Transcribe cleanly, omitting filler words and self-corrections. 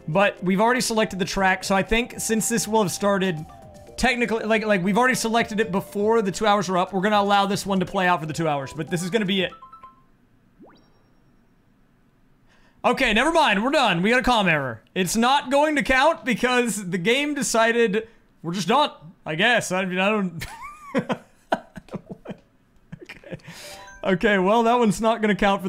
But we've already selected the track, so I think since this will have started technically, like we've already selected it before the 2 hours are up, we're gonna allow this one to play out for the 2 hours, but this is gonna be it. Okay, never mind, we're done. We got a comm error. It's not going to count because the game decided we're just done, I guess. I mean, I don't... Okay. Okay, well, that one's not gonna count for